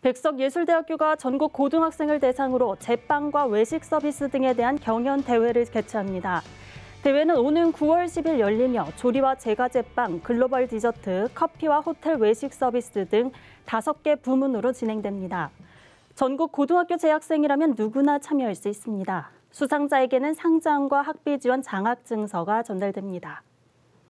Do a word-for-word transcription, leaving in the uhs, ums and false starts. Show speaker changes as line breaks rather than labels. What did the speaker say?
백석예술대학교가 전국 고등학생을 대상으로 제빵과 외식 서비스 등에 대한 경연 대회를 개최합니다. 대회는 오는 구월 십일 열리며 조리와 제과제빵, 글로벌 디저트, 커피와 호텔 외식 서비스 등 다섯 개 부문으로 진행됩니다. 전국 고등학교 재학생이라면 누구나 참여할 수 있습니다. 수상자에게는 상장과 학비 지원 장학증서가 전달됩니다.